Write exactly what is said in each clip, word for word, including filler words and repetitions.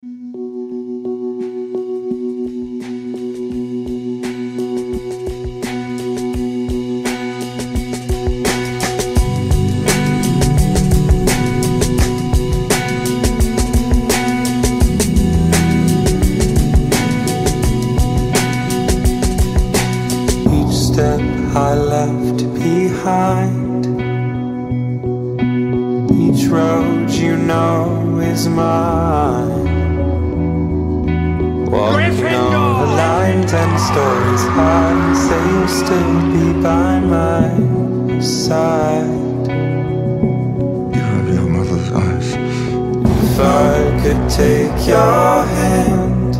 I left behind. Each road you know is mine. Walking on the line, ten stories high. Say you'll still be by my side. You have your mother's eyes. If I could take your hand,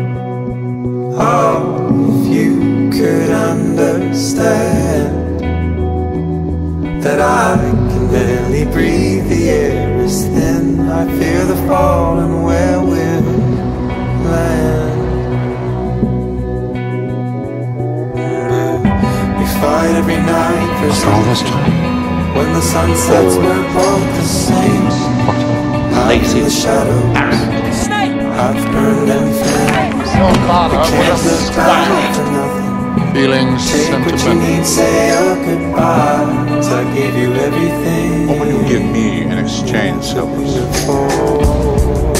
oh, if you could understand that I can barely breathe, the air is thin, I fear the fall and where we'll land. We fight every night for all this time, when the sun sets, we're both the same. Out in the shadow, Snape! I've burned and flamed. We can't look back for nothing. feelings, Take what you sentiment. need, say your goodbyes. I gave you everything. What will you give me in exchange, Severus? Before.